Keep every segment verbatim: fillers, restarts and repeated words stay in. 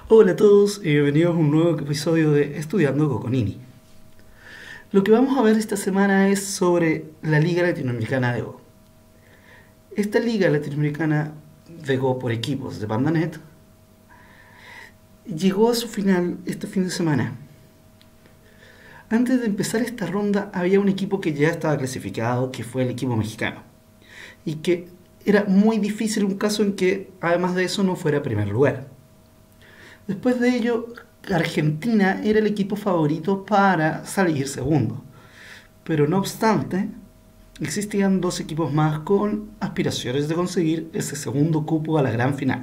Hola a todos y bienvenidos a un nuevo episodio de Estudiando Coconini. Lo que vamos a ver esta semana es sobre la Liga Latinoamericana de Go. Esta Liga Latinoamericana de Go por equipos de PandaNet llegó a su final este fin de semana. Antes de empezar esta ronda había un equipo que ya estaba clasificado, que fue el equipo mexicano, y que era muy difícil un caso en que además de eso no fuera primer lugar. Después de ello, Argentina era el equipo favorito para salir segundo. Pero no obstante, existían dos equipos más con aspiraciones de conseguir ese segundo cupo a la gran final.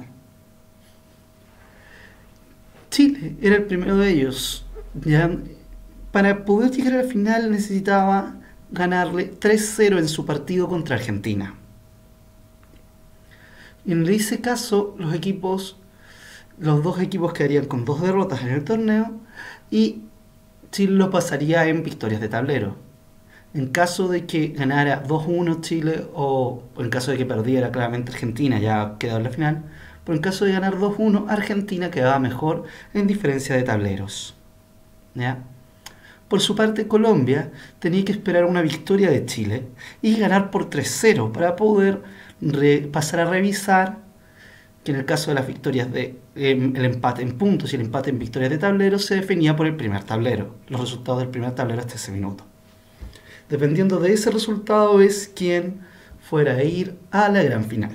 Chile era el primero de ellos. Ya, para poder llegar a la final necesitaba ganarle tres cero en su partido contra Argentina. En ese caso, los equipos Los dos equipos quedarían con dos derrotas en el torneo y Chile lo pasaría en victorias de tablero. En caso de que ganara dos uno Chile o en caso de que perdiera claramente Argentina, ya quedaba en la final, pero en caso de ganar dos uno Argentina quedaba mejor en diferencia de tableros. ¿Ya? Por su parte, Colombia tenía que esperar una victoria de Chile y ganar por tres cero para poder pasar a revisar que en el caso de las victorias de eh, el empate en puntos y el empate en victorias de tablero se definía por el primer tablero, los resultados del primer tablero hasta ese minuto. Dependiendo de ese resultado es quien fuera a ir a la gran final.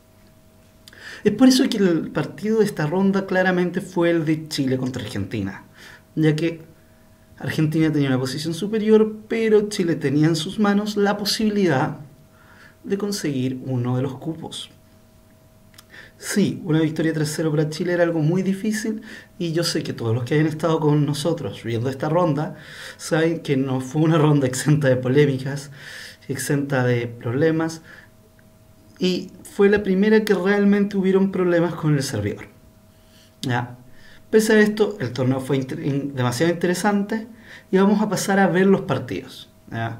Es por eso que el partido de esta ronda claramente fue el de Chile contra Argentina, ya que Argentina tenía una posición superior, pero Chile tenía en sus manos la posibilidad de conseguir uno de los cupos. Sí, una victoria tres cero para Chile era algo muy difícil y yo sé que todos los que hayan estado con nosotros viendo esta ronda saben que no fue una ronda exenta de polémicas, exenta de problemas y fue la primera que realmente hubieron problemas con el servidor. ¿Ya? Pese a esto, el torneo fue inter demasiado interesante y vamos a pasar a ver los partidos. ¿Ya?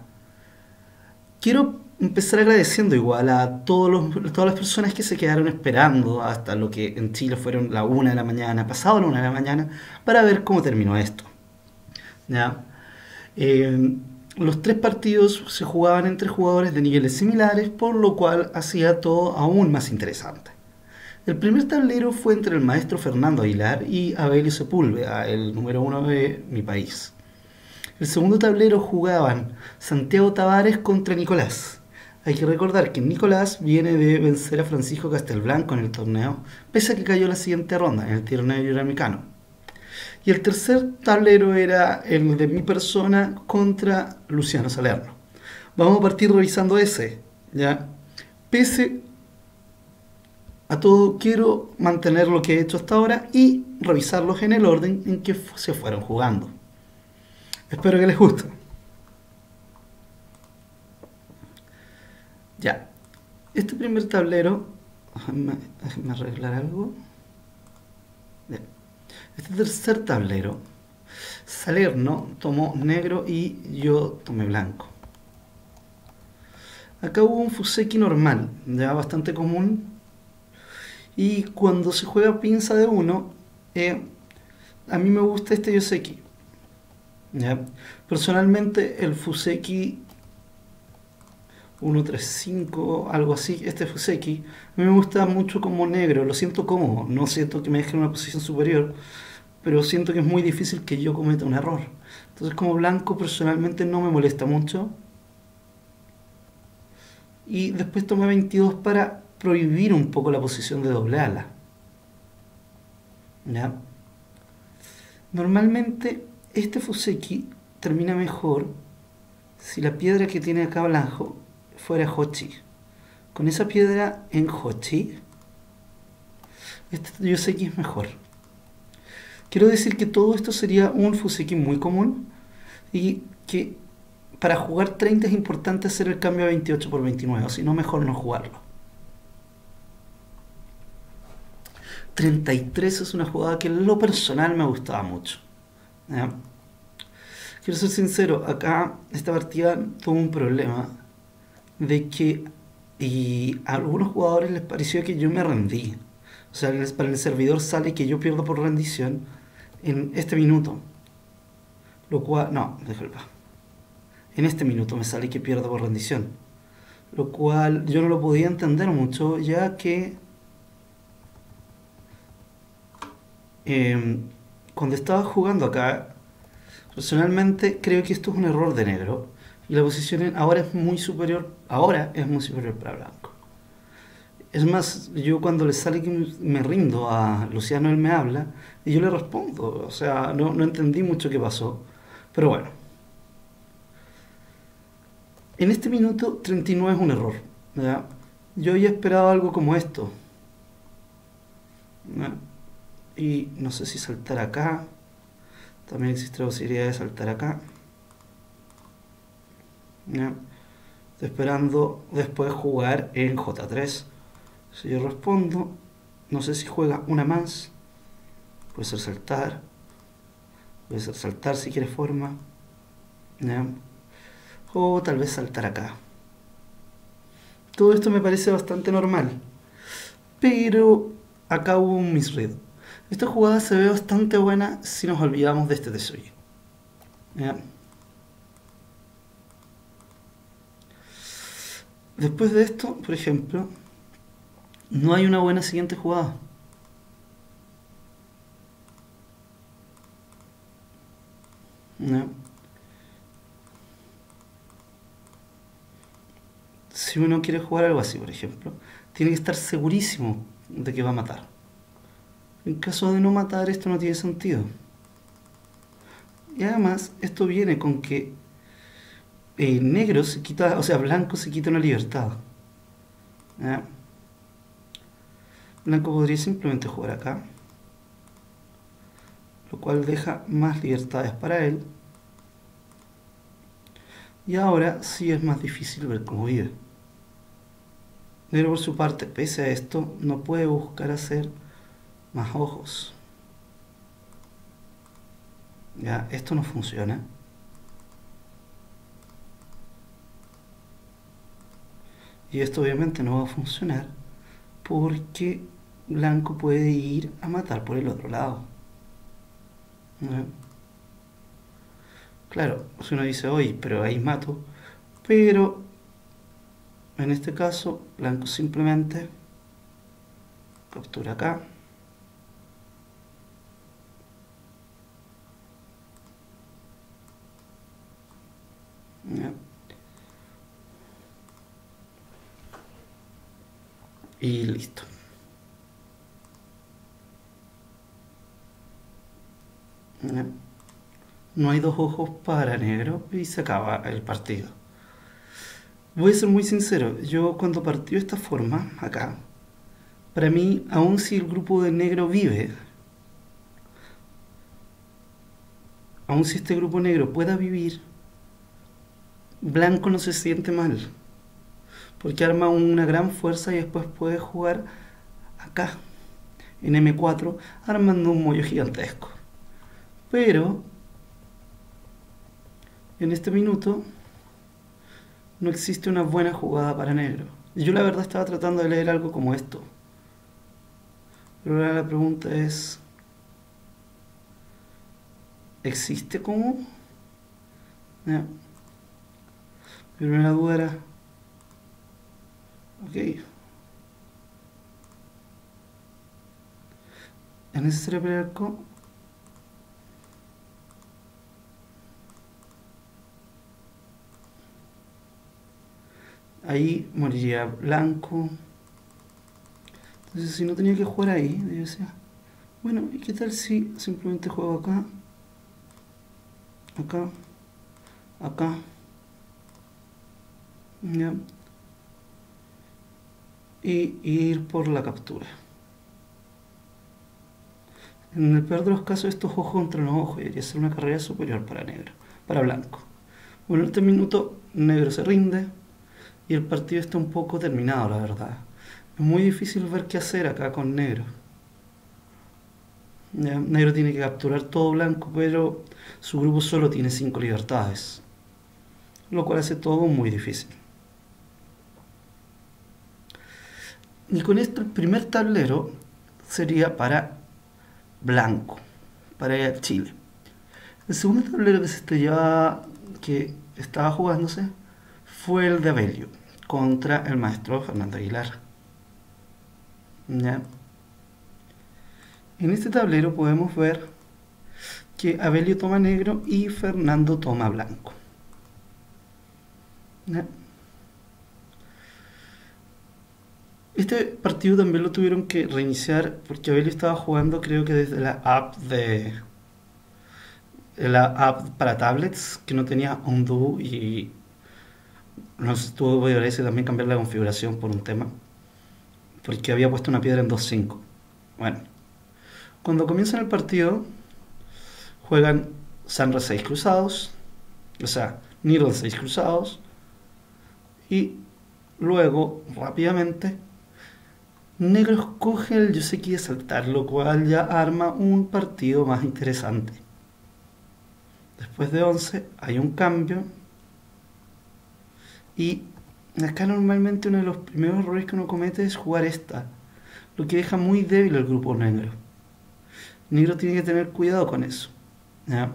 Quiero empezar agradeciendo igual a todos los, todas las personas que se quedaron esperando hasta lo que en Chile fueron la una de la mañana, pasado la una de la mañana, para ver cómo terminó esto. ¿Ya? Eh, los tres partidos se jugaban entre jugadores de niveles similares, por lo cual hacía todo aún más interesante. El primer tablero fue entre el maestro Fernando Aguilar y Abelio Sepúlveda, el número uno de mi país. El segundo tablero jugaban Santiago Tavares contra Nicolás. Hay que recordar que Nicolás viene de vencer a Francisco Castelblanco en el torneo, pese a que cayó en la siguiente ronda, en el torneo iberoamericano. Y el tercer tablero era el de mi persona contra Luciano Salerno. Vamos a partir revisando ese, ¿ya? Pese a todo, quiero mantener lo que he hecho hasta ahora y revisarlos en el orden en que se fueron jugando. Espero que les guste. Ya, este primer tablero, déjame, déjame arreglar algo. Ya. Este tercer tablero, Salerno tomó negro y yo tomé blanco. Acá hubo un Fuseki normal, ya bastante común. Y cuando se juega pinza de uno, eh, a mí me gusta este Yoseki. ¿Ya? Personalmente el Fuseki uno tres cinco, algo así, este Fuseki, a mí me gusta mucho como negro, lo siento cómodo, no siento que me deje en una posición superior, pero siento que es muy difícil que yo cometa un error. Entonces como blanco personalmente no me molesta mucho. Y después tomé veintidós para prohibir un poco la posición de doble ala. ¿Ya? Normalmente este Fuseki termina mejor si la piedra que tiene acá blanco fuera Hochi. Con esa piedra en Hochi, este Yoseki es mejor. Quiero decir que todo esto sería un Fuseki muy común y que para jugar treinta es importante hacer el cambio a veintiocho por veintinueve, si no mejor no jugarlo. treinta y tres es una jugada que en lo personal me gustaba mucho. ¿Ya? Quiero ser sincero, acá esta partida tuvo un problema de que y a algunos jugadores les pareció que yo me rendí. O O sea, para el servidor sale que yo pierdo por rendición en este minuto. Lo cual... No, déjalo. En este minuto me sale que pierdo por rendición. Lo cual yo no lo podía entender mucho, ya que... Eh, cuando estaba jugando acá, personalmente creo que esto es un error de negro. Y la posición ahora es muy superior. Ahora es muy superior para blanco. Es más, yo cuando le sale que me rindo a Luciano, él me habla y yo le respondo. O sea, no, no entendí mucho qué pasó. Pero bueno, en este minuto treinta y nueve es un error. ¿Ya? Yo había esperado algo como esto. ¿Ya? Y no sé si saltar acá. También existe la posibilidad de saltar acá. ¿Ya? Estoy esperando después jugar en J tres. Si yo respondo, no sé si juega una más. Puede ser saltar. Puede ser saltar si quiere forma. ¿Ya? O tal vez saltar acá. Todo esto me parece bastante normal. Pero acá hubo un misread. Esta jugada se ve bastante buena si nos olvidamos de este Tetsuya. ¿Ya? Después de esto, por ejemplo, no hay una buena siguiente jugada. ¿Ya? Si uno quiere jugar algo así, por ejemplo, tiene que estar segurísimo de que va a matar. En caso de no matar, esto no tiene sentido. Y además, esto viene con que eh, negro se quita, o sea, blanco se quita una libertad. ¿Ya? Blanco podría simplemente jugar acá, lo cual deja más libertades para él. Y ahora sí es más difícil ver cómo vive. Negro por su parte, pese a esto, no puede buscar hacer más ojos. Ya, esto no funciona. Y esto obviamente no va a funcionar porque blanco puede ir a matar por el otro lado. ¿Ya? Claro, si uno dice, oye, pero ahí mato. Pero en este caso, blanco simplemente captura acá. ¿Ya? Y listo. ¿Ya? No hay dos ojos para negro y se acaba el partido. Voy a ser muy sincero, yo cuando partió de esta forma, acá, para mí, aun si el grupo de negro vive, aun si este grupo negro pueda vivir, blanco no se siente mal, porque arma una gran fuerza y después puede jugar acá, en eme cuatro, armando un mollo gigantesco. Pero, en este minuto, no existe una buena jugada para negro. Yo la verdad estaba tratando de leer algo como esto. Pero ahora la pregunta es, ¿existe como? Ya. Mi primera duda era, ok, ¿es necesario pelear con? Ahí moriría blanco. Entonces si no tenía que jugar ahí, yo decía, bueno, ¿y qué tal si simplemente juego acá, acá, acá? ¿Ya? Y, y ir por la captura. En el peor de los casos, estos ojos contra los ojos, y debería ser una carrera superior para negro, para blanco. Bueno, en este minuto, negro se rinde y el partido está un poco terminado, la verdad. Es muy difícil ver qué hacer acá con negro. ¿Ya? Negro tiene que capturar todo blanco, pero su grupo solo tiene cinco libertades, lo cual hace todo muy difícil. Y con esto el primer tablero sería para blanco, para Chile. El segundo tablero que se estrellaba, que estaba jugándose, fue el de Abelio contra el maestro Fernando Aguilar. ¿Ya? En este tablero podemos ver que Abelio toma negro y Fernando toma blanco. ¿Ya? Este partido también lo tuvieron que reiniciar porque Abelio estaba jugando, creo que desde la app de la app para tablets, que no tenía undo, y nos tuvo que también cambiar la configuración por un tema, porque había puesto una piedra en dos cinco. Bueno, cuando comienzan el partido juegan Sanra seis cruzados, o sea, Niro seis cruzados, y luego rápidamente negro escoge el Yoseki de saltar, lo cual ya arma un partido más interesante. Después de once hay un cambio, y acá normalmente uno de los primeros errores que uno comete es jugar esta, lo que deja muy débil al grupo negro. Negro tiene que tener cuidado con eso. ¿Ya?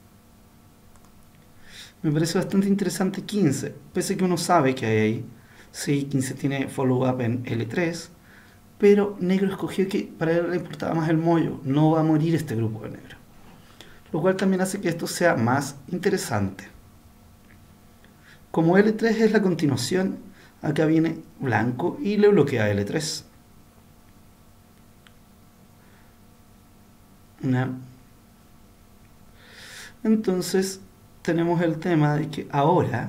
Me parece bastante interesante quince, pese a que uno sabe que hay ahí. Sí, quince tiene follow-up en L tres, pero negro escogió que para él le importaba más el mollo, no va a morir este grupo de negro. Lo cual también hace que esto sea más interesante. Como L tres es la continuación, acá viene blanco y le bloquea L tres. ¿Ya? Entonces tenemos el tema de que ahora,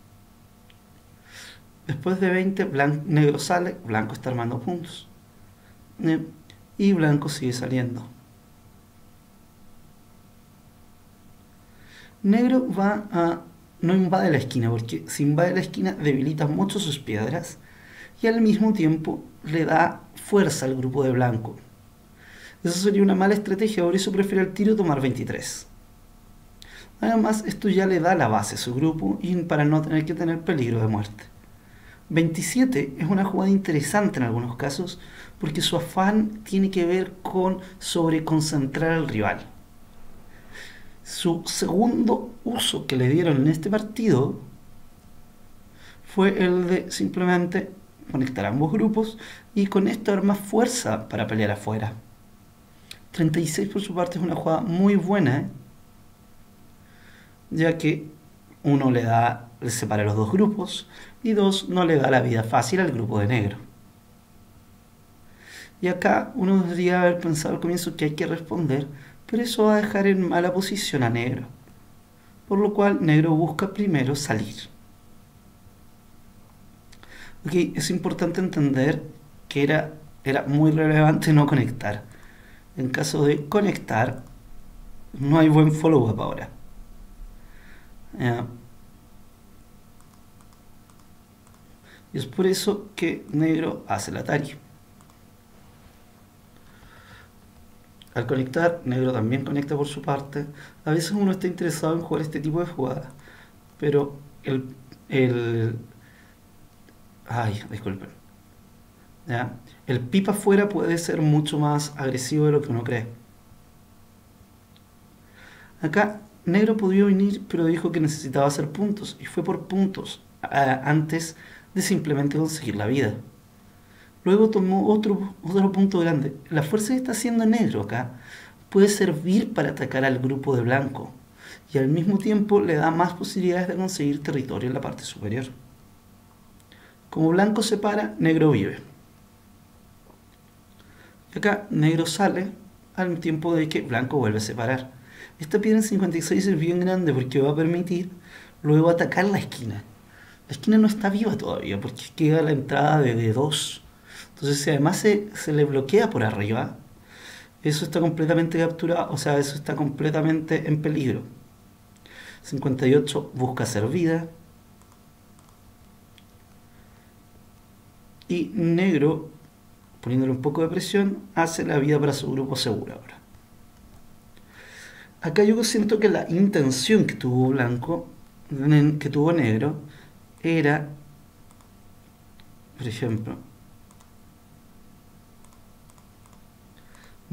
después de veinte, blanco, negro sale, blanco está armando puntos. ¿Ya? Y blanco sigue saliendo. Negro va a... no invade la esquina, porque si invade la esquina debilita mucho sus piedras y al mismo tiempo le da fuerza al grupo de blanco. Eso sería una mala estrategia, por eso prefiere al tiro tomar veintitrés. Además, esto ya le da la base a su grupo y para no tener que tener peligro de muerte. veintisiete es una jugada interesante en algunos casos porque su afán tiene que ver con sobreconcentrar al rival. Su segundo uso que le dieron en este partido fue el de simplemente conectar ambos grupos y con esto dar más fuerza para pelear afuera. treinta y seis por su parte es una jugada muy buena, ¿eh? Ya que uno le da, le separa los dos grupos y dos, no le da la vida fácil al grupo de negro. Y acá uno debería haber pensado al comienzo que hay que responder, pero eso va a dejar en mala posición a negro, por lo cual negro busca primero salir. Ok, es importante entender que era, era muy relevante no conectar. En caso de conectar, no hay buen follow-up ahora. Uh, y es por eso que negro hace el Atari. Al conectar, negro también conecta por su parte. A veces uno está interesado en jugar este tipo de jugadas, pero el... el ay, disculpen. ¿Ya? El pipa afuera puede ser mucho más agresivo de lo que uno cree. Acá, negro podía venir, pero dijo que necesitaba hacer puntos, y fue por puntos, a, antes de simplemente conseguir la vida. Luego tomó otro, otro punto grande. La fuerza que está haciendo negro acá puede servir para atacar al grupo de blanco y al mismo tiempo le da más posibilidades de conseguir territorio en la parte superior. Como blanco se para, negro vive. Y acá negro sale al tiempo de que blanco vuelve a separar. Esta piedra en cincuenta y seis es bien grande porque va a permitir luego atacar la esquina. La esquina no está viva todavía porque queda la entrada de D dos. Entonces, si además se, se le bloquea por arriba, eso está completamente capturado, o sea, eso está completamente en peligro. cincuenta y ocho busca hacer vida. Y negro, poniéndole un poco de presión, hace la vida para su grupo segura ahora. Acá yo siento que la intención que tuvo blanco, que tuvo negro, era, por ejemplo,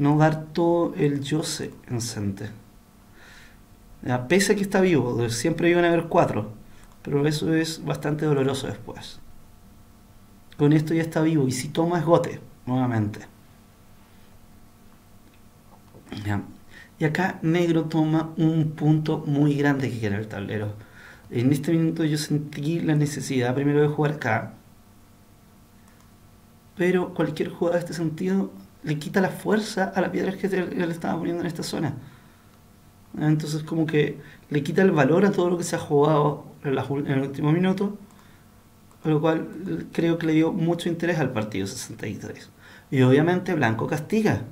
no dar todo el Yose en Sente. Ya, pese a que está vivo, siempre iban a haber cuatro, pero eso es bastante doloroso después. Con esto ya está vivo, y si toma es Gote, nuevamente. Ya. Y acá negro toma un punto muy grande que queda en el tablero. En este minuto yo sentí la necesidad primero de jugar acá, pero cualquier jugada de este sentido le quita la fuerza a las piedras que le estaba poniendo en esta zona. Entonces como que le quita el valor a todo lo que se ha jugado en, las, en el último minuto, con lo cual creo que le dio mucho interés al partido sesenta y tres. Y obviamente blanco castiga,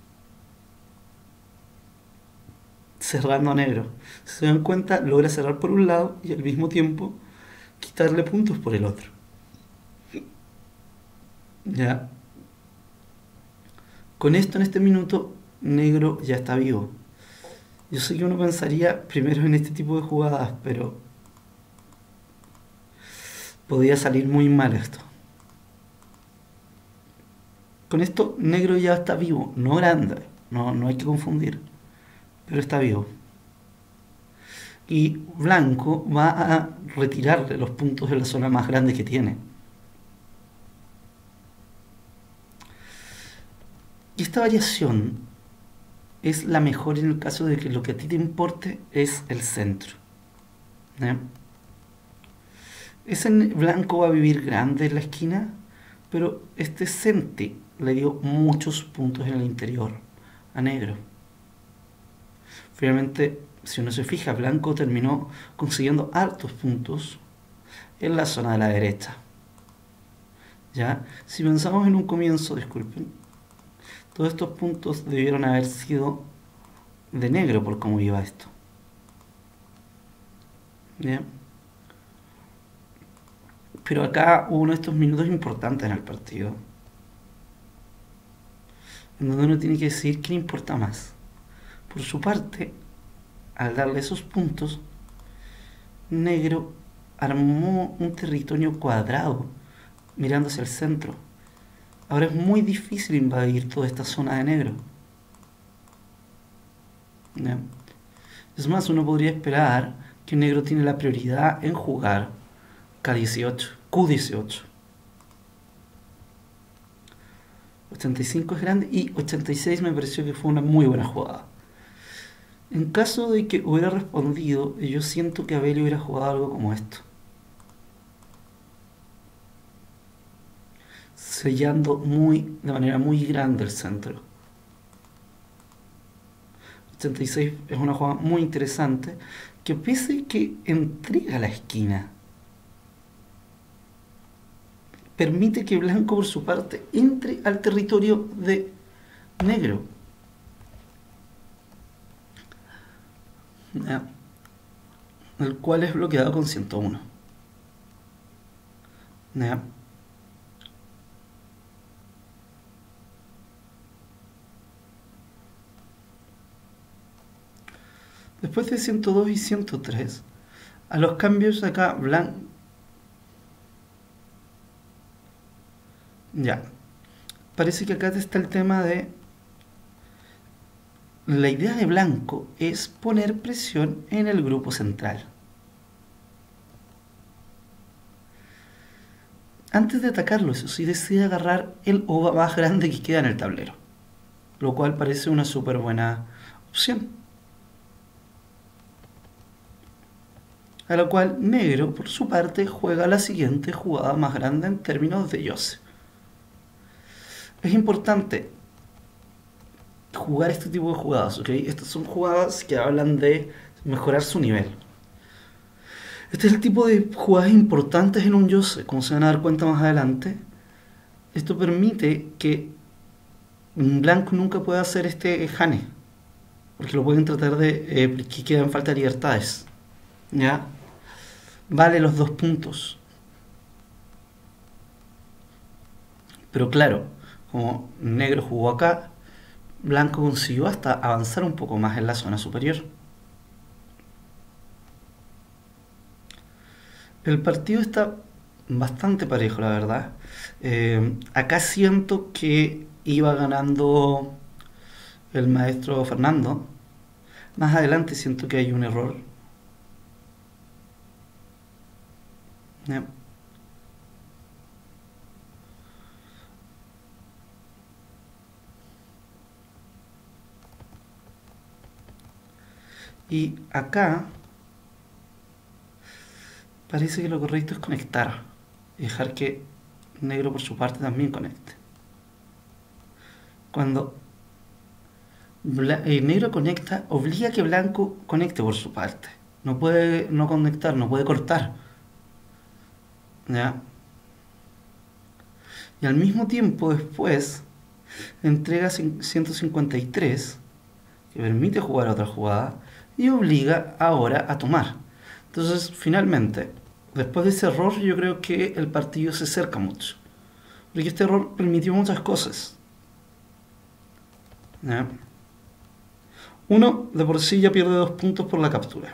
cerrando a negro. Si se dan cuenta, logra cerrar por un lado y al mismo tiempo quitarle puntos por el otro. Ya. Con esto en este minuto, negro ya está vivo. Yo sé que uno pensaría primero en este tipo de jugadas, pero podía salir muy mal esto. Con esto, negro ya está vivo, no grande, no, no hay que confundir, pero está vivo. Y blanco va a retirarle los puntos de la zona más grande que tiene. Y esta variación es la mejor en el caso de que lo que a ti te importe es el centro. ¿Eh? Ese blanco va a vivir grande en la esquina, pero este Sente le dio muchos puntos en el interior a negro. Finalmente, si uno se fija, blanco terminó consiguiendo hartos puntos en la zona de la derecha. ¿Ya? Si pensamos en un comienzo, disculpen, todos estos puntos debieron haber sido de negro por cómo iba esto. ¿Bien? Pero acá hubo uno de estos minutos importantes en el partido, en donde uno tiene que decidir qué le importa más. Por su parte, al darle esos puntos, negro armó un territorio cuadrado mirando hacia el centro. Ahora es muy difícil invadir toda esta zona de negro. ¿Ya? Es más, uno podría esperar que negro tiene la prioridad en jugar K dieciocho, Q dieciocho. ochenta y cinco es grande y ochenta y seis me pareció que fue una muy buena jugada. En caso de que hubiera respondido, yo siento que Abelio hubiera jugado algo como esto. Sellando muy, de manera muy grande el centro. ochenta y seis es una jugada muy interesante que pese que entrega la esquina, permite que blanco por su parte entre al territorio de negro. ¿Ya? El cual es bloqueado con ciento uno. ¿Ya? Después de ciento dos y ciento tres, a los cambios acá blanco. Ya. Parece que acá está el tema de... La idea de blanco es poner presión en el grupo central. Antes de atacarlo, eso sí, decide agarrar el ova más grande que queda en el tablero, lo cual parece una súper buena opción. A lo cual negro, por su parte, juega la siguiente jugada más grande en términos de Yose. Es importante jugar este tipo de jugadas, ¿ok? Estas son jugadas que hablan de mejorar su nivel. Este es el tipo de jugadas importantes en un Yose, como se van a dar cuenta más adelante. Esto permite que un blanco nunca pueda hacer este Hane, porque lo pueden tratar de... Eh, que quedan falta de libertades. ¿Ya? Vale los dos puntos. Pero claro, como negro jugó acá, blanco consiguió hasta avanzar un poco más en la zona superior. El partido está bastante parejo, la verdad. Eh, acá siento que iba ganando el maestro Fernando. Más adelante siento que hay un error. ¿Ya? Y acá parece que lo correcto es conectar y dejar que negro por su parte también conecte. Cuando el negro conecta, obliga a que blanco conecte por su parte. No puede no conectar, no puede cortar. ¿Ya? Y al mismo tiempo después entrega ciento cincuenta y tres, que permite jugar otra jugada, y obliga ahora a tomar. Entonces, finalmente, después de ese error, yo creo que el partido se acerca mucho. Porque este error permitió muchas cosas. ¿Ya? Uno, de por sí ya pierde dos puntos por la captura.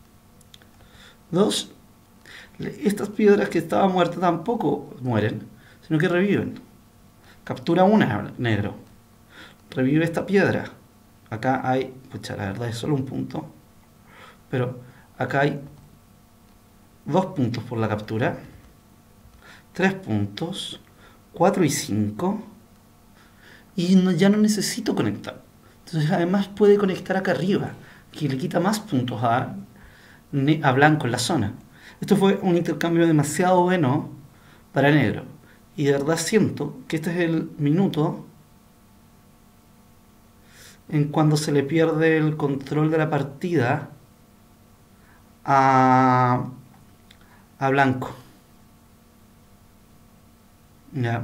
Dos, estas piedras que estaban muertas tampoco mueren, sino que reviven. Captura una, negro. Revive esta piedra. Acá hay, pucha, la verdad es solo un punto. Pero acá hay dos puntos por la captura. Tres puntos. Cuatro y cinco. Y no, ya no necesito conectar. Entonces además puede conectar acá arriba, que le quita más puntos a, a blanco en la zona. Esto fue un intercambio demasiado bueno para negro. Y de verdad siento que este es el minuto en cuando se le pierde el control de la partida a, a blanco. ¿Ya?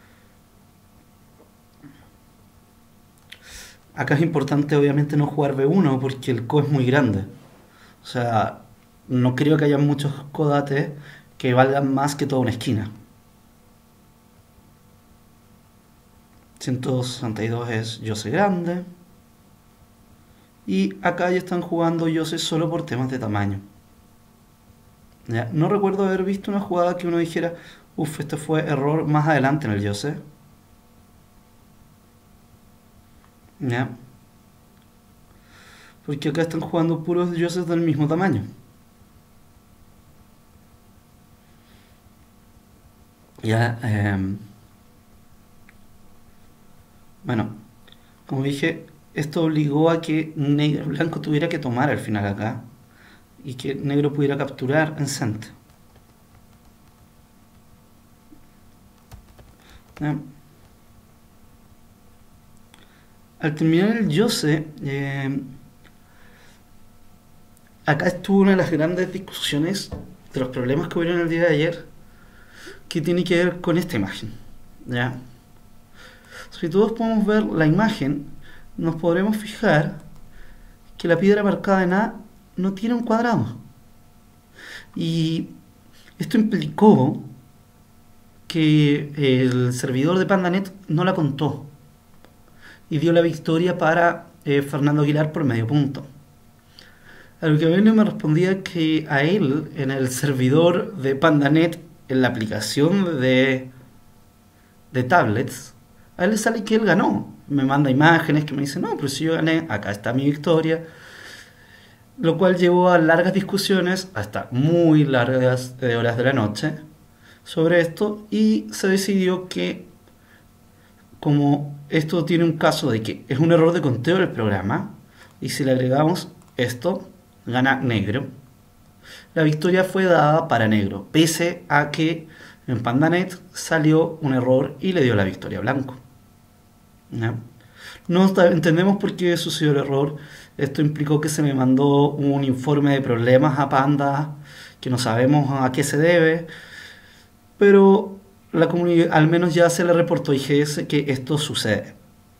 Acá es importante obviamente no jugar B uno porque el co es muy grande. O sea, no creo que haya muchos codates que valgan más que toda una esquina. ciento sesenta y dos es Yose grande. Y acá ya están jugando Yose solo por temas de tamaño. ¿Ya? No recuerdo haber visto una jugada que uno dijera, uff, este fue error más adelante en el Yose. ¿Ya? Porque acá están jugando puros Yoses del mismo tamaño. Ya, eh, bueno, como dije, esto obligó a que negro, blanco tuviera que tomar al final acá y que negro pudiera capturar en centro. ¿Ya? Al terminar el Yose, eh, acá estuvo una de las grandes discusiones de los problemas que hubieron el día de ayer, que tiene que ver con esta imagen. ¿Ya? Si todos podemos ver la imagen, nos podremos fijar que la piedra marcada en A no tiene un cuadrado. Y esto implicó que el servidor de PandaNet no la contó y dio la victoria para eh, Fernando Aguilar por medio punto. A lo que Benio me respondía que a él, en el servidor de PandaNet, en la aplicación de, de tablets, a él le sale que él ganó. Me manda imágenes que me dicen, no, pero si yo gané, acá está mi victoria. Lo cual llevó a largas discusiones, hasta muy largas de horas de la noche, sobre esto, y se decidió que, como esto tiene un caso de que es un error de conteo del programa, y si le agregamos esto, gana negro. La victoria fue dada para negro, pese a que en PandaNet salió un error y le dio la victoria a blanco. ¿Ya? No entendemos por qué sucedió el error. Esto implicó que se me mandó un informe de problemas a Panda, que no sabemos a qué se debe, pero la comunidad al menos ya se le reportó a I G S que esto sucede.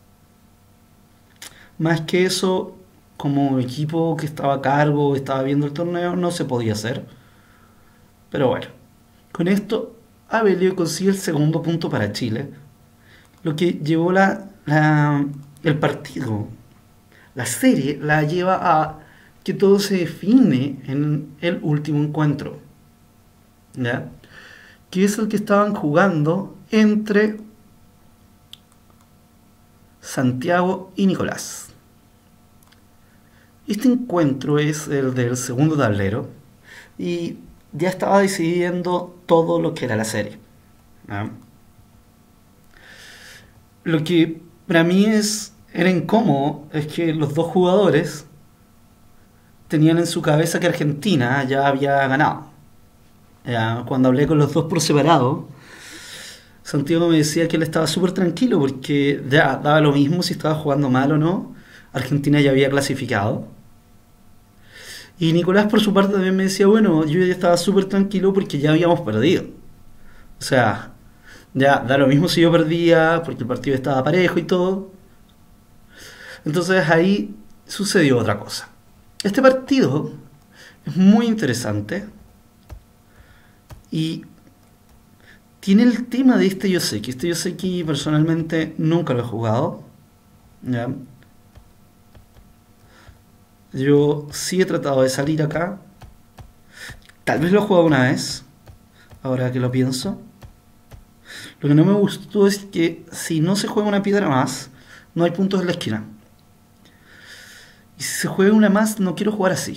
Más que eso, como equipo que estaba a cargo, estaba viendo el torneo, no se podía hacer. Pero bueno, con esto Abelio consigue el segundo punto para Chile, lo que llevó la, la, el partido, la serie, la lleva a que todo se define en el último encuentro, ¿ya? Que es el que estaban jugando entre Santiago y Nicolás. Este encuentro es el del segundo tablero y ya estaba decidiendo todo lo que era la serie. ¿Ah? Lo que para mí es, era incómodo es que los dos jugadores tenían en su cabeza que Argentina ya había ganado. Ya, cuando hablé con los dos por separado, Santiago me decía que él estaba súper tranquilo porque ya daba lo mismo si estaba jugando mal o no. Argentina ya había clasificado. Y Nicolás por su parte también me decía, bueno, yo ya estaba súper tranquilo porque ya habíamos perdido. O sea, ya da lo mismo si yo perdía porque el partido estaba parejo y todo. Entonces ahí sucedió otra cosa. Este partido es muy interesante y tiene el tema de este Yoseki. Este Yoseki personalmente nunca lo he jugado. ¿Ya? Yo sí he tratado de salir acá. Tal vez lo he jugado una vez, ahora que lo pienso. Lo que no me gustó es que si no se juega una piedra más, no hay puntos en la esquina. Y si se juega una más, no quiero jugar así.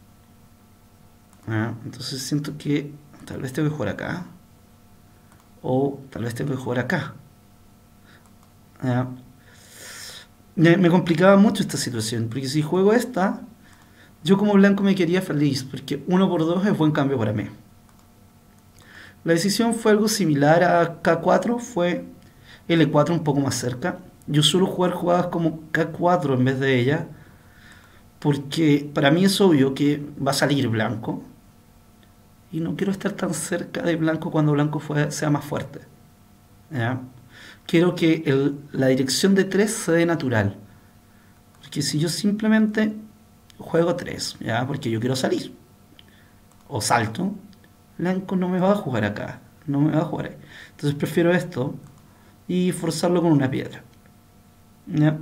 ¿Ya? Entonces siento que tal vez tengo que jugar acá. O tal vez tengo que jugar acá. ¿Ya? Me, me complicaba mucho esta situación, porque si juego esta, yo como blanco me quería feliz, porque uno por dos es buen cambio para mí. La decisión fue algo similar a K cuatro, fue L cuatro un poco más cerca. Yo suelo jugar jugadas como K cuatro en vez de ella, porque para mí es obvio que va a salir blanco, y no quiero estar tan cerca de blanco cuando blanco fue, sea más fuerte. ¿Ya? Quiero que el, la dirección de tres se dé natural. Porque si yo simplemente juego tres, ¿ya? Porque yo quiero salir, o salto, blanco no me va a jugar acá, no me va a jugar ahí. Entonces prefiero esto y forzarlo con una piedra. ¿Ya?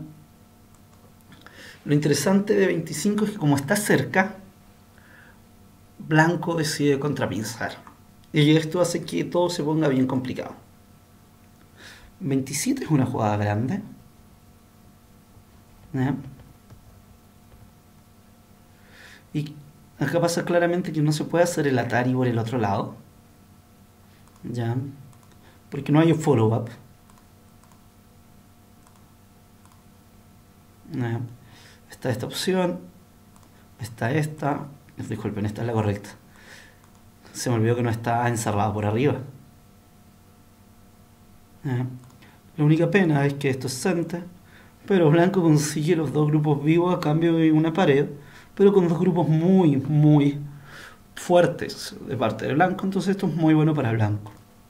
Lo interesante de veinticinco es que como está cerca, blanco decide contrapinzar. Y esto hace que todo se ponga bien complicado. veintisiete es una jugada grande. ¿Ya? Y acá pasa claramente que no se puede hacer el Atari por el otro lado. ¿Ya? Porque no hay un follow-up. ¿Ya? Está esta opción. Está esta. Disculpen, esta es la correcta. Se me olvidó que no está encerrado por arriba. ¿Ya? La única pena es que esto es center, pero blanco consigue los dos grupos vivos a cambio de una pared, pero con dos grupos muy, muy fuertes de parte de blanco, entonces esto es muy bueno para blanco.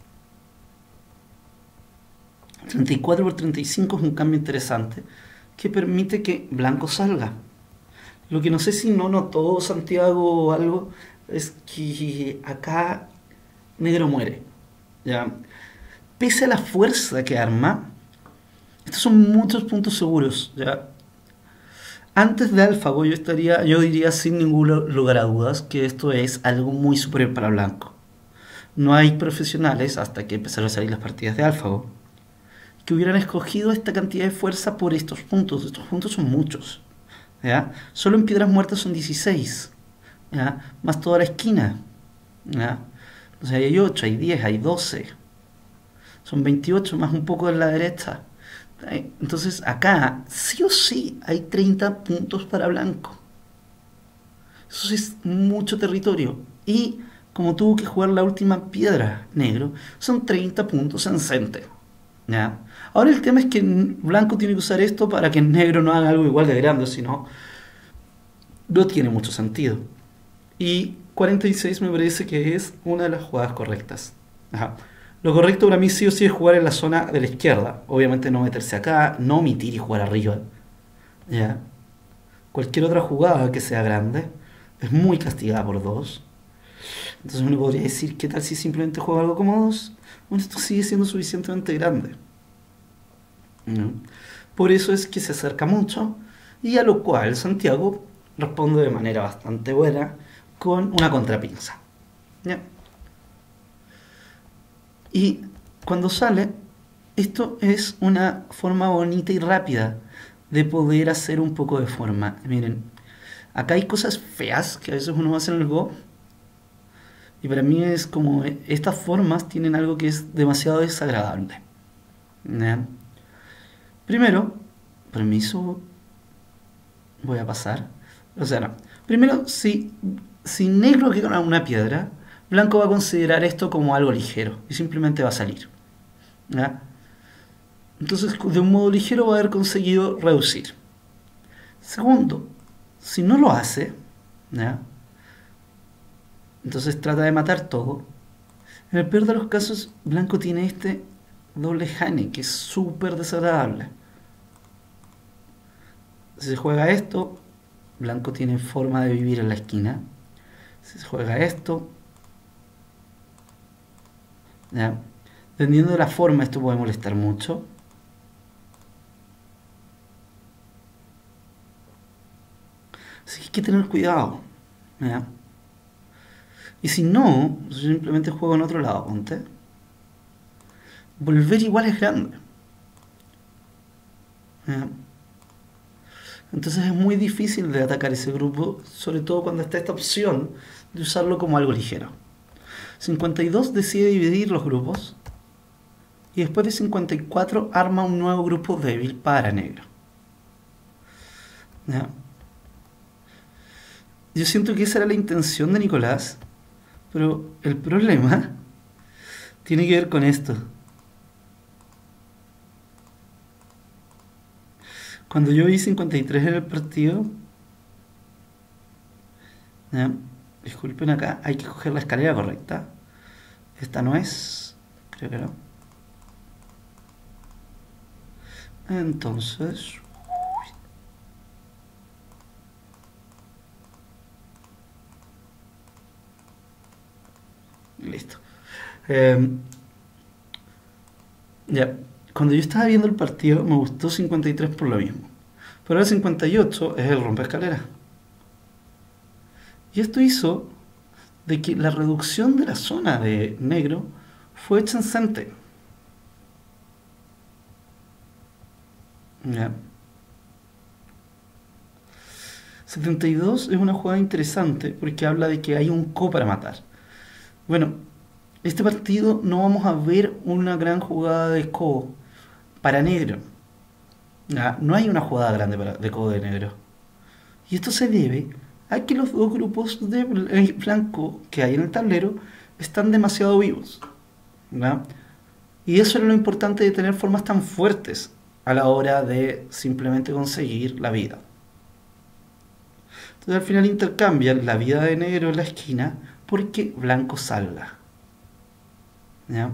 treinta y cuatro por treinta y cinco es un cambio interesante que permite que blanco salga. Lo que no sé si no notó Santiago o algo es que acá negro muere. ¿Ya? Pese a la fuerza que arma, estos son muchos puntos seguros. ¿Ya? Antes de Alfago yo estaría, yo diría sin ningún lugar a dudas que esto es algo muy superior para blanco. No hay profesionales, hasta que empezaron a salir las partidas de Alfago, que hubieran escogido esta cantidad de fuerza por estos puntos. Estos puntos son muchos. ¿Ya? Solo en piedras muertas son dieciséis. ¿Ya? Más toda la esquina. ¿Ya? O sea, hay ocho, hay diez, hay doce. Son veintiocho más un poco en la derecha. Entonces acá sí o sí hay treinta puntos para blanco. Eso es mucho territorio. Y como tuvo que jugar la última piedra negro, son treinta puntos en center. ¿Ya? Ahora el tema es que blanco tiene que usar esto para que negro no haga algo igual de grande, si no, no tiene mucho sentido. Y cuarenta y seis me parece que es una de las jugadas correctas. Ajá. Lo correcto para mí sí o sí es jugar en la zona de la izquierda. Obviamente no meterse acá, no omitir y jugar arriba. ¿Ya? Cualquier otra jugada que sea grande es muy castigada por dos. Entonces uno podría decir, ¿qué tal si simplemente juega algo como dos? Bueno, esto sigue siendo suficientemente grande. ¿No? Por eso es que se acerca mucho, y a lo cual Santiago responde de manera bastante buena con una contrapinza. ¿Ya? Y cuando sale, Esto es una forma bonita y rápida de poder hacer un poco de forma. Miren, acá hay cosas feas que a veces uno hace en el Go. Y para mí es como, eh, estas formas tienen algo que es demasiado desagradable. ¿Ya? Primero, permiso, voy a pasar. O sea, no. Primero, si, si negro queda una piedra, blanco va a considerar esto como algo ligero y simplemente va a salir. ¿Ya? Entonces, de un modo ligero va a haber conseguido reducir. Segundo, si no lo hace, ¿ya? Entonces trata de matar todo. En el peor de los casos, blanco tiene este doble jane que es súper desagradable. Si se juega esto, blanco tiene forma de vivir en la esquina. Si se juega esto, ¿ya? Dependiendo de la forma, esto puede molestar mucho. Así que hay que tener cuidado, ¿ya? Y si no, simplemente juego en otro lado, ponte. Volver igual es grande, ¿ya? Entonces es muy difícil de atacar ese grupo, sobre todo cuando está esta opción de usarlo como algo ligero. cincuenta y dos decide dividir los grupos y después de cincuenta y cuatro arma un nuevo grupo débil para negro. ¿Ya? Yo siento que esa era la intención de Nicolás, pero el problema tiene que ver con esto. Cuando yo vi cincuenta y tres en el partido, ¿ya? Disculpen, acá hay que coger la escalera correcta. Esta no es, creo que no. Entonces, listo. Eh, ya, cuando yo estaba viendo el partido me gustó cincuenta y tres por lo mismo. Pero el cincuenta y ocho es el rompeescalera. Y esto hizo de que la reducción de la zona de negro fue chancante. ¿Ya? setenta y dos es una jugada interesante porque habla de que hay un co para matar. Bueno, este partido no vamos a ver una gran jugada de co para negro. ¿Ya? No hay una jugada grande para, de co de negro. Y esto se debe a que los dos grupos de blanco que hay en el tablero están demasiado vivos. ¿Ya? Y eso es lo importante de tener formas tan fuertes a la hora de simplemente conseguir la vida. Entonces al final intercambian la vida de negro en la esquina porque blanco salga. ¿Ya?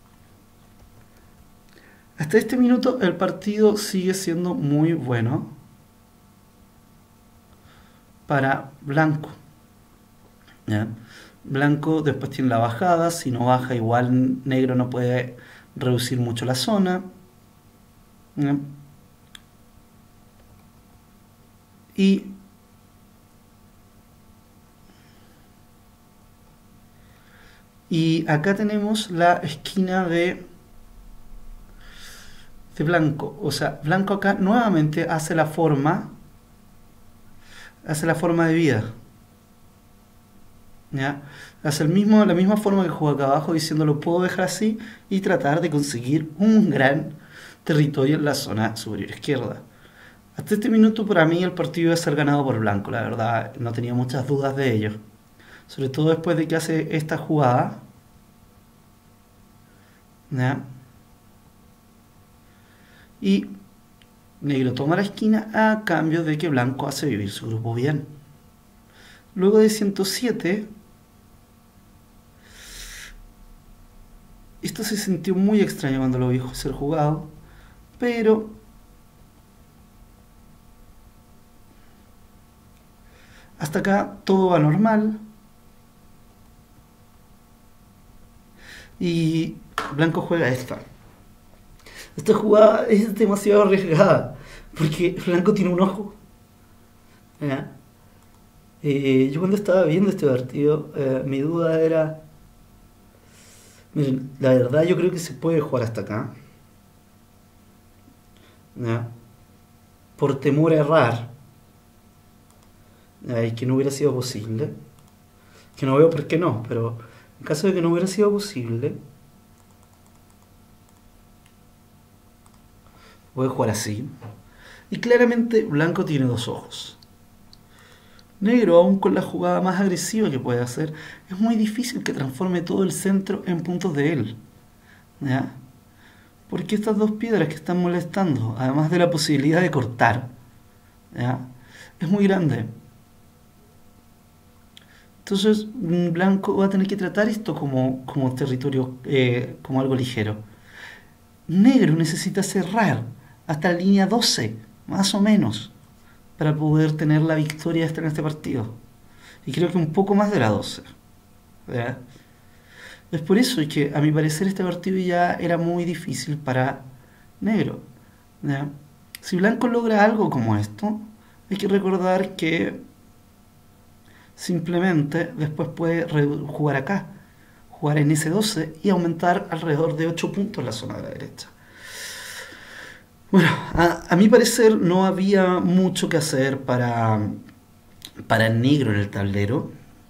Hasta este minuto el partido sigue siendo muy bueno para blanco. ¿Ya? Blanco después tiene la bajada, si no baja igual negro no puede reducir mucho la zona. ¿Ya? Y Y acá tenemos la esquina de, de blanco. O sea, blanco acá nuevamente hace la forma, hace la forma de vida. ¿Ya? Hace el mismo, la misma forma que juega acá abajo, diciendo lo puedo dejar así y tratar de conseguir un gran territorio en la zona superior izquierda. Hasta este minuto para mí el partido iba a ser ganado por blanco, la verdad, no tenía muchas dudas de ello. Sobre todo después de que hace esta jugada. ¿Ya? Y negro toma la esquina a cambio de que blanco hace vivir su grupo bien. Luego de ciento siete, esto se sintió muy extraño cuando lo vi ser jugado, pero hasta acá todo va normal. Y blanco juega esta. Esta jugada es demasiado arriesgada porque blanco tiene un ojo. ¿Ya? Eh, yo cuando estaba viendo este partido, eh, mi duda era, miren, la verdad yo creo que se puede jugar hasta acá. ¿ya? Por temor a errar, ¿ya? Y que no hubiera sido posible, que no veo por qué no, pero en caso de que no hubiera sido posible, voy a jugar así. Y claramente blanco tiene dos ojos. Negro, aún con la jugada más agresiva que puede hacer, es muy difícil que transforme todo el centro en puntos de él, ¿ya? Porque estas dos piedras que están molestando, además de la posibilidad de cortar, ¿ya? Es muy grande. Entonces, blanco va a tener que tratar esto como, como territorio, eh, como algo ligero. Negro necesita cerrar hasta la línea doce, más o menos, para poder tener la victoria esta en este partido. Y creo que un poco más de la doce. ¿Ya? Es por eso que, a mi parecer, este partido ya era muy difícil para negro. ¿Ya? Si blanco logra algo como esto, hay que recordar que simplemente después puede jugar acá, jugar en ese doce y aumentar alrededor de ocho puntos la zona de la derecha. Bueno, a, a mi parecer no había mucho que hacer para, para el negro en el tablero.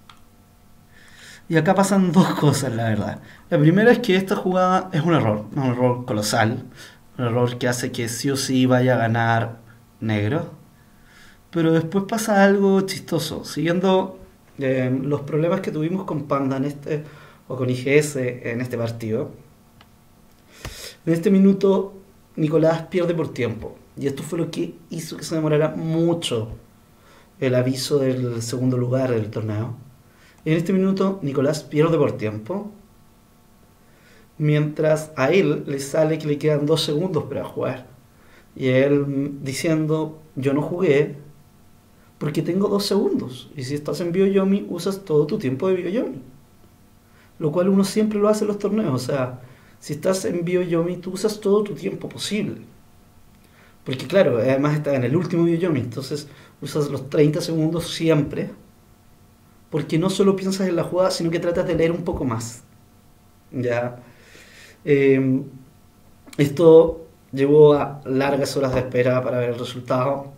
Y acá pasan dos cosas, la verdad. La primera es que esta jugada es un error, un error colosal, un error que hace que sí o sí vaya a ganar negro. Pero después pasa algo chistoso. Siguiendo eh, los problemas que tuvimos con Panda en este, o con I G S en este partido, en este minuto Nicolás pierde por tiempo. Y esto fue lo que hizo que se demorara mucho el aviso del segundo lugar del torneo. En este minuto Nicolás pierde por tiempo, mientras a él le sale que le quedan dos segundos para jugar. Y él diciendo, yo no jugué porque tengo dos segundos. Y si estás en Byoyomi, usas todo tu tiempo de Byoyomi. Lo cual uno siempre lo hace en los torneos. O sea, si estás en Byoyomi, tú usas todo tu tiempo posible. Porque claro, además estás en el último Byoyomi, entonces usas los treinta segundos siempre. Porque no solo piensas en la jugada, sino que tratas de leer un poco más. Ya. Eh, esto llevó a largas horas de espera para ver el resultado.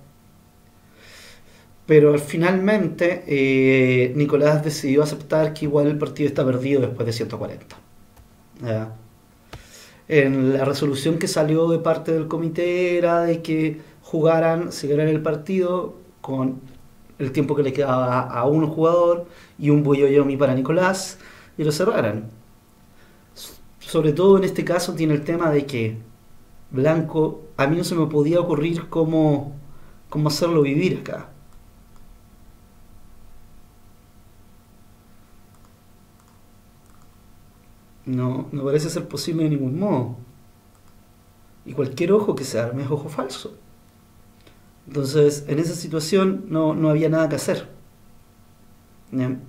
Pero finalmente eh, Nicolás decidió aceptar que igual el partido está perdido después de ciento cuarenta. ¿Ya? En la resolución que salió de parte del comité era de que jugaran, siguieran el partido con el tiempo que le quedaba a un jugador y un Byoyomi para Nicolás y lo cerraran. Sobre todo en este caso tiene el tema de que blanco, a mí no se me podía ocurrir cómo, cómo hacerlo vivir acá. No, no parece ser posible de ningún modo. Y cualquier ojo que se arme es ojo falso. Entonces, en esa situación no, no había nada que hacer. ¿Bien?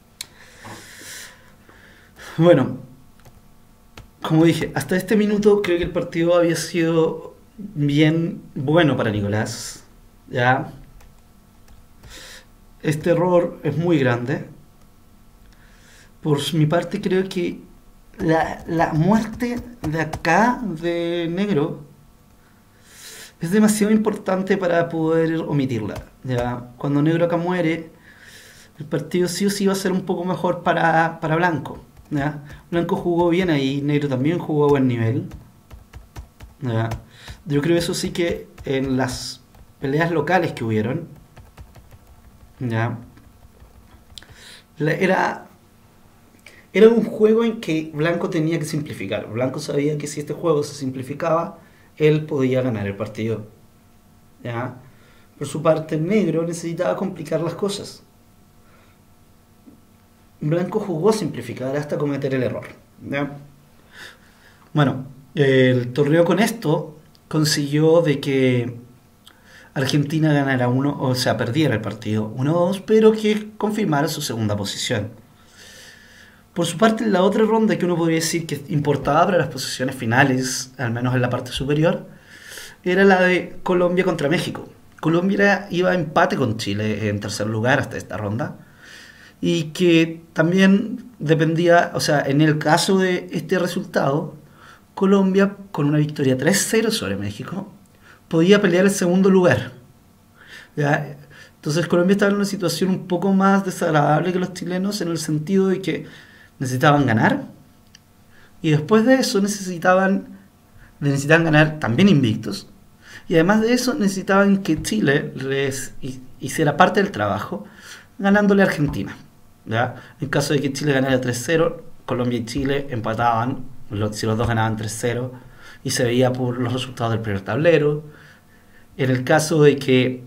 Bueno, como dije, hasta este minuto creo que el partido había sido bien bueno para Nicolás. ¿Ya? Este error es muy grande. Por mi parte creo que la, la muerte de acá de negro es demasiado importante para poder omitirla. ¿Ya? Cuando negro acá muere, el partido sí o sí va a ser un poco mejor para, para blanco. ¿Ya? Blanco jugó bien ahí, negro también jugó a buen nivel. ¿Ya? Yo creo eso sí que en las peleas locales que hubieron, ¿ya? Era, era un juego en que blanco tenía que simplificar. Blanco sabía que si este juego se simplificaba, él podía ganar el partido. ¿Ya? Por su parte, negro necesitaba complicar las cosas. Blanco jugó a simplificar hasta cometer el error. ¿Ya? Bueno, el torneo con esto consiguió de que Argentina ganara uno, o sea, perdiera el partido uno dos, pero que confirmara su segunda posición. Por su parte, la otra ronda que uno podría decir que importaba para las posiciones finales, al menos en la parte superior, era la de Colombia contra México. Colombia era, iba a empate con Chile en tercer lugar hasta esta ronda, y que también dependía, o sea, en el caso de este resultado, Colombia con una victoria tres cero sobre México podía pelear el segundo lugar. ¿Ya? Entonces Colombia estaba en una situación un poco más desagradable que los chilenos en el sentido de que necesitaban ganar y después de eso necesitaban, necesitaban ganar también invictos y además de eso necesitaban que Chile les hiciera parte del trabajo ganándole a Argentina. ¿Ya? En caso de que Chile ganara tres cero, Colombia y Chile empataban, si los dos ganaban tres cero y se veía por los resultados del primer tablero. En el caso de que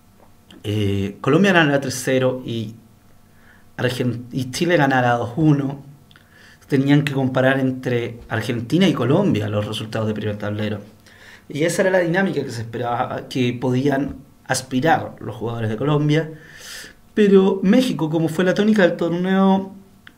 eh, Colombia ganara tres cero y, Argent y Chile ganara dos uno, tenían que comparar entre Argentina y Colombia los resultados del primer tablero. Y esa era la dinámica que se esperaba, que podían aspirar los jugadores de Colombia. Pero México, como fue la tónica del torneo,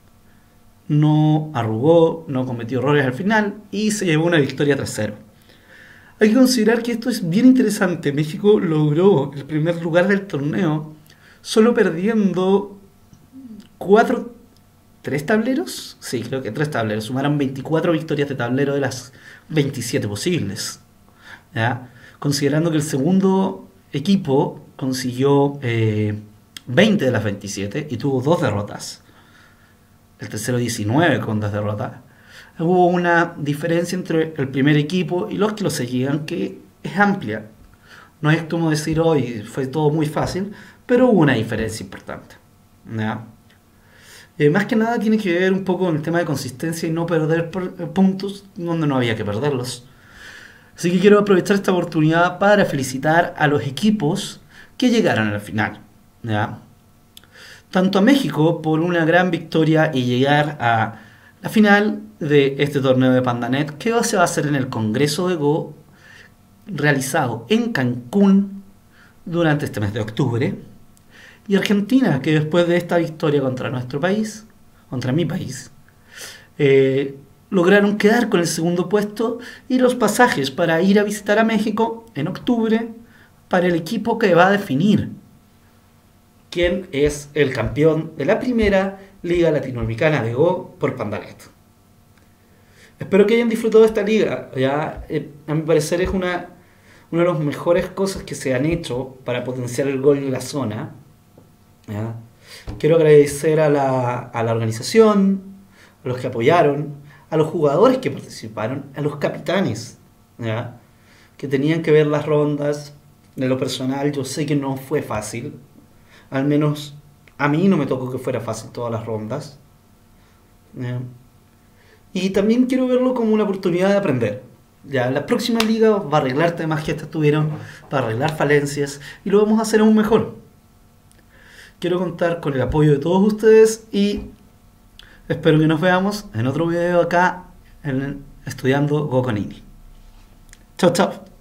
no arrugó, no cometió errores al final y se llevó una victoria tres cero. Hay que considerar que esto es bien interesante. México logró el primer lugar del torneo solo perdiendo cuatro, tres tableros. Sí, creo que tres tableros. Sumaron veinticuatro victorias de tablero de las veintisiete posibles. ¿Ya? Considerando que el segundo equipo consiguió eh, veinte de las veintisiete y tuvo dos derrotas. El tercero diecinueve con dos derrotas. Hubo una diferencia entre el primer equipo y los que lo seguían que es amplia. No es como decir hoy fue todo muy fácil, pero hubo una diferencia importante. ¿Ya? Eh, más que nada tiene que ver un poco con el tema de consistencia y no perder puntos donde no había que perderlos. Así que quiero aprovechar esta oportunidad para felicitar a los equipos que llegaron a la final. ¿Ya? Tanto a México por una gran victoria y llegar a la final de este torneo de Pandanet, que se va a hacer en el Congreso de Go, realizado en Cancún durante este mes de octubre, y Argentina, que después de esta victoria contra nuestro país, contra mi país, eh, lograron quedar con el segundo puesto y los pasajes para ir a visitar a México en octubre para el equipo que va a definir quién es el campeón de la primera Liga Latinoamericana de Go por Pandanet. Espero que hayan disfrutado de esta liga. Ya, eh, a mi parecer es una, una de las mejores cosas que se han hecho para potenciar el gol en la zona. ¿Ya? Quiero agradecer a la, a la organización, a los que apoyaron, a los jugadores que participaron, a los capitanes, ¿ya? Que tenían que ver las rondas. De lo personal, yo sé que no fue fácil. Al menos a mí no me tocó que fuera fácil todas las rondas. ¿Ya? Y también quiero verlo como una oportunidad de aprender. Ya, la próxima liga va a arreglar temas que estas tuvieron, va a arreglar falencias y lo vamos a hacer aún mejor. Quiero contar con el apoyo de todos ustedes y espero que nos veamos en otro video acá en Estudiando Go con Ini. Chao, chao.